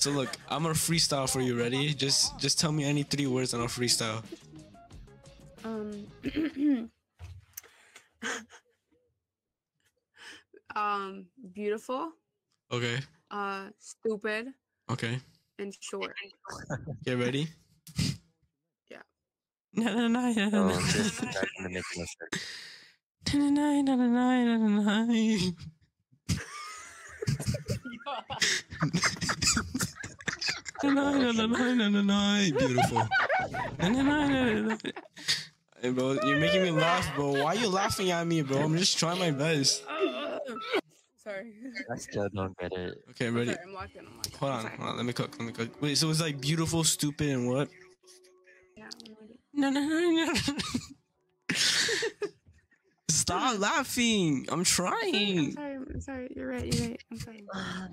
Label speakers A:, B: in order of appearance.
A: So look, I'm gonna freestyle for you. Ready? Just tell me any 3 words and I'll freestyle.
B: Beautiful.
A: Okay.
B: Stupid.
A: Okay.
B: And short.
A: Get ready?
B: Yeah.
C: Oh, this is not gonna make no sense.
A: Beautiful. Hey, bro, you're making me laugh, bro. Why are you laughing at me, bro? I'm just trying my best.
B: Sorry.
C: I still don't get it.
A: Okay, ready?
B: Sorry, I'm locked in.
A: Hold on. Let me cook. Wait, so it's like beautiful, stupid, and what?
B: Yeah.
A: No. Stop laughing. I'm trying.
B: I'm sorry. You're right. I'm sorry.